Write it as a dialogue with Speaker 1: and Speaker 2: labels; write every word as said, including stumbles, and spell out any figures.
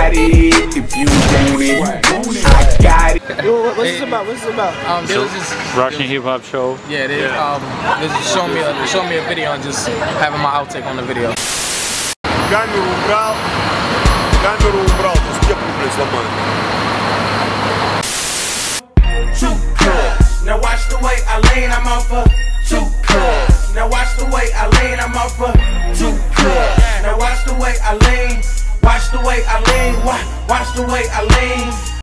Speaker 1: got it. If you want it, I got it.
Speaker 2: Yo, what's this about? What's this about?
Speaker 3: Um, they was just
Speaker 4: Russian hip hop show.
Speaker 3: Yeah, they um, they just showing me a, showing me a video and just having my outtake on the video.
Speaker 5: Камеру убрал, камеру убрал, то степку, блядь, сломаю.
Speaker 6: Two cups. Now watch the way I lean, I'm off for two cups. Now watch the way I lean, I'm off for two cups. Now watch the way I lean, watch the way I lean, watch, watch the way I lean.